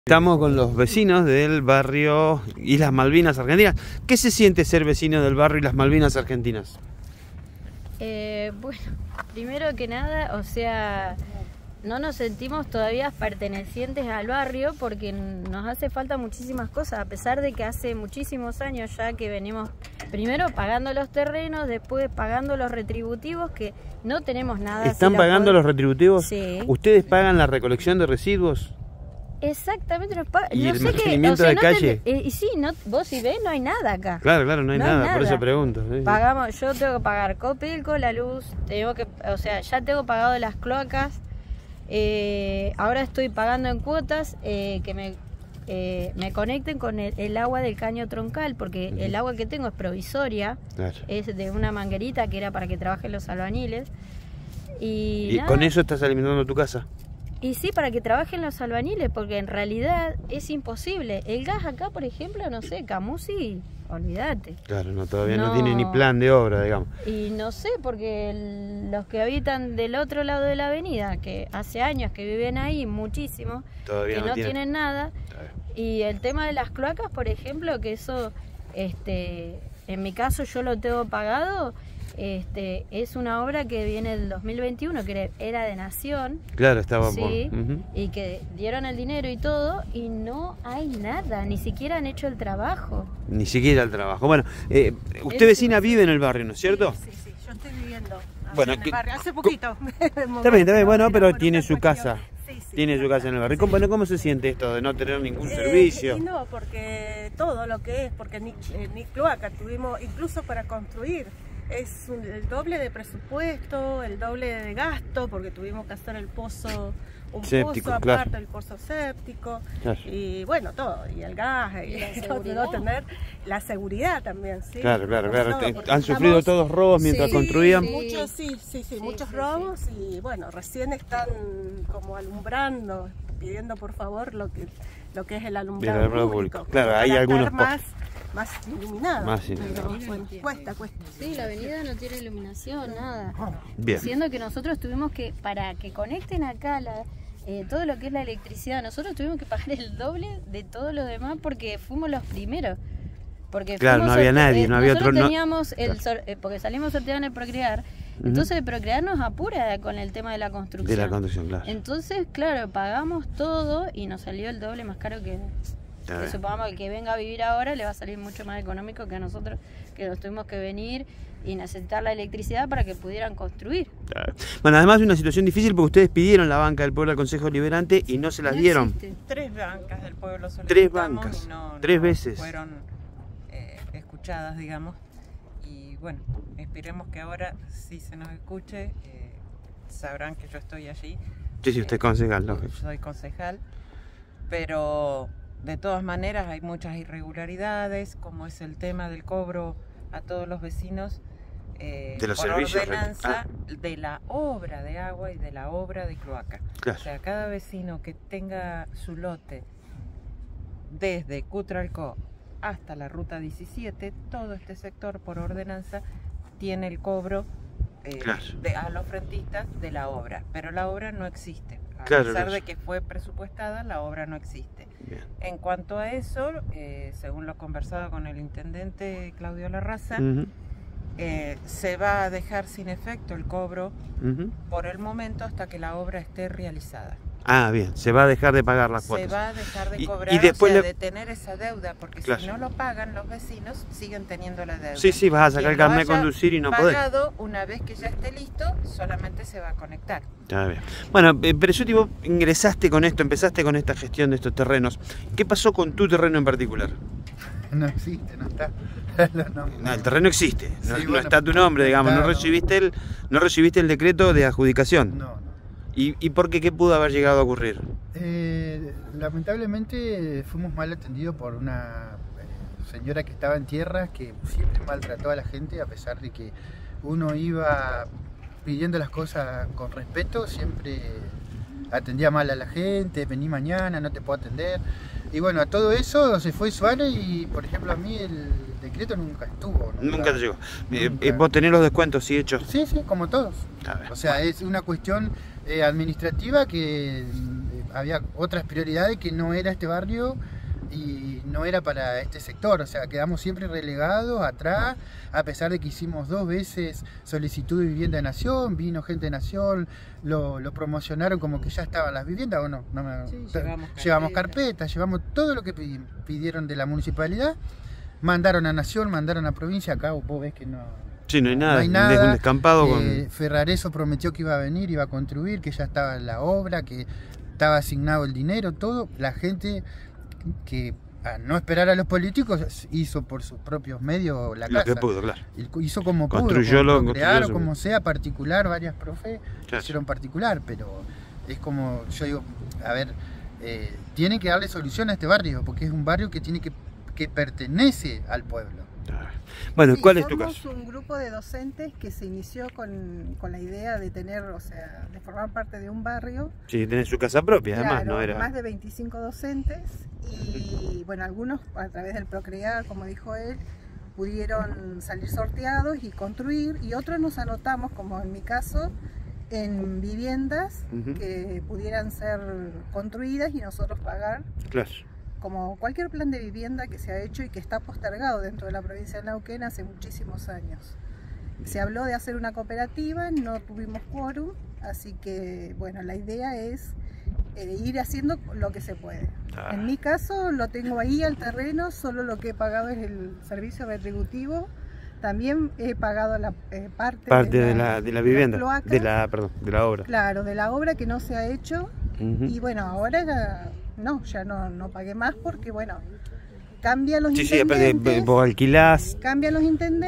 Estamos con los vecinos del barrio Islas Malvinas Argentinas. ¿Qué se siente ser vecino del barrio Islas Malvinas Argentinas? Bueno, primero que nada, o sea, no nos sentimos todavía pertenecientes al barrio porque nos hace falta muchísimas cosas, a pesar de que hace muchísimos años ya que venimos primero pagando los terrenos, después pagando los retributivos, que no tenemos nada. ¿Están pagando los retributivos? Sí. ¿Ustedes pagan la recolección de residuos? Exactamente, ¿Y no el sé mantenimiento de calle? Y sí, vos si ves no hay nada acá. Claro, no hay nada, por eso pregunto. Sí. Pagamos, yo tengo que pagar Copelco, la luz, ya tengo pagado las cloacas, ahora estoy pagando en cuotas que me conecten con el agua del caño troncal, porque el agua que tengo es provisoria, claro. Es de una manguerita que era para que trabajen los albañiles. ¿Y con eso estás alimentando tu casa? Y sí, para que trabajen los albañiles, porque en realidad es imposible. El gas acá, por ejemplo, no sé, Camusi, olvídate. Claro, todavía no tiene ni plan de obra, digamos. Y no sé, porque los que habitan del otro lado de la avenida, que hace años que viven ahí, muchísimo, todavía que no tienen nada. Y el tema de las cloacas, por ejemplo, que eso, en mi caso yo lo tengo pagado. Es una obra que viene del 2021, que era de Nación. Claro, estaba sí, y que dieron el dinero y todo, y no hay nada, ni siquiera han hecho el trabajo. Ni siquiera el trabajo. Bueno, usted vecina vive en el barrio, ¿no es cierto? Sí, yo estoy viviendo bueno, en el barrio, hace poquito. También, bueno, pero tiene su casa. Tiene su casa en el barrio. Bueno, ¿cómo se siente esto de no tener ningún servicio? No, porque todo lo que es, porque ni cloaca tuvimos, incluso para construir. Es el doble de presupuesto, el doble de gasto, porque tuvimos que hacer el pozo, pozo aparte del pozo séptico, claro. Y bueno, todo, y el gas, y todo tener la seguridad también, ¿sí? Claro. Han sufrido todos robos mientras construían. Muchos robos, y bueno, recién están como alumbrando, pidiendo por favor lo que es el alumbrado público. Claro, hay algunos más iluminada, pero bueno, cuesta. Sí, la avenida no tiene iluminación, nada. Bien. Siendo que nosotros tuvimos que, para que conecten acá todo lo que es la electricidad, nosotros tuvimos que pagar el doble de todos los demás porque fuimos los primeros. Porque claro, no había nadie, no había otro. Teníamos porque salimos sorteados en el Procrear, entonces el Procrear nos apura con el tema de la construcción. De la construcción, claro. Entonces, claro, pagamos todo y nos salió el doble más caro que supongamos que el que venga a vivir ahora le va a salir mucho más económico que a nosotros, que nos tuvimos que venir y necesitar la electricidad para que pudieran construir. Claro. Bueno, además de una situación difícil porque ustedes pidieron la banca del pueblo al Consejo Deliberante y no se las dieron. Existe. 3 bancas del pueblo solicitamos. 3 bancas, tres veces. Fueron escuchadas, digamos, y bueno, esperemos que ahora sí se nos escuche. Sabrán que yo estoy allí. Sí, usted es concejal, ¿no? Soy concejal, pero de todas maneras hay muchas irregularidades, como es el tema del cobro a todos los vecinos de los por servicios, ordenanza de la obra de agua y de la obra de cloaca. Claro. O sea, cada vecino que tenga su lote desde Cutralcó hasta la ruta 17, todo este sector por ordenanza tiene el cobro a los frentistas de la obra, pero la obra no existe. A pesar de que fue presupuestada, la obra no existe. Bien. En cuanto a eso, según lo conversado con el intendente Claudio Larraza, se va a dejar sin efecto el cobro por el momento hasta que la obra esté realizada. Ah, bien, se va a dejar de pagar las cuotas. Se va a dejar de cobrar, y después de tener esa deuda, porque si no lo pagan los vecinos, siguen teniendo la deuda. Sí, vas a sacar el carnet de conducir y no podés. Una vez que ya esté listo, solamente se va a conectar. Está bien. Bueno, pero yo ingresaste con esto, empezaste con esta gestión de estos terrenos. ¿Qué pasó con tu terreno en particular? No existe, no está. No, el terreno existe, no está tu nombre, digamos, no recibiste el decreto de adjudicación. No. ¿Y por qué? ¿Qué pudo haber llegado a ocurrir? Lamentablemente fuimos mal atendidos por una señora que estaba en tierras que siempre maltrató a la gente, a pesar de que uno iba pidiendo las cosas con respeto, siempre atendía mal a la gente, vení mañana, no te puedo atender. Y bueno, a todo eso se fue Suárez y, por ejemplo, a mí el decreto nunca estuvo. Nunca te llegó. ¿Vos tenés los descuentos sí hechos? Sí, como todos. O sea, es una cuestión administrativa que había otras prioridades que no era este barrio y no era para este sector, o sea, quedamos siempre relegados atrás, a pesar de que hicimos 2 veces solicitud de vivienda de Nación, vino gente de Nación, lo promocionaron como que ya estaban las viviendas, ¿o no? Sí, llevamos carpetas, llevamos todo lo que pidieron de la municipalidad, mandaron a Nación, mandaron a provincia, acá vos ves que no... Sí, no hay nada, es un descampado Ferrareso prometió que iba a venir, iba a construir, que ya estaba la obra, que estaba asignado el dinero, todo, la gente... que a no esperar a los políticos hizo por sus propios medios la casa. Lo que pudo, claro. Hizo como construyó pudo, crear o como sea, particular, varias profes hicieron particular, pero es como, yo digo, a ver, tiene que darle solución a este barrio, porque es un barrio que tiene que pertenece al pueblo. Bueno, sí, ¿cuál es tu caso? Somos un grupo de docentes que se inició con la idea de tener, o sea, de formar parte de un barrio. Sí, tener su casa propia, claro, además, no era... más de 25 docentes y, bueno, algunos a través del Procrear, como dijo él, pudieron salir sorteados y construir, y otros nos anotamos, como en mi caso, en viviendas que pudieran ser construidas y nosotros pagar. Claro. Como cualquier plan de vivienda que se ha hecho y que está postergado dentro de la provincia de Neuquén hace muchísimos años. Se habló de hacer una cooperativa, no tuvimos quórum, así que bueno, la idea es ir haciendo lo que se puede. En mi caso lo tengo ahí al terreno, solo lo que he pagado es el servicio retributivo. También he pagado la parte de la vivienda, cloaca, de la obra. Claro, de la obra que no se ha hecho. Y bueno, ahora ya no pagué más porque bueno, cambian los intendentes. Sí, vos alquilás. Cambian los intendentes.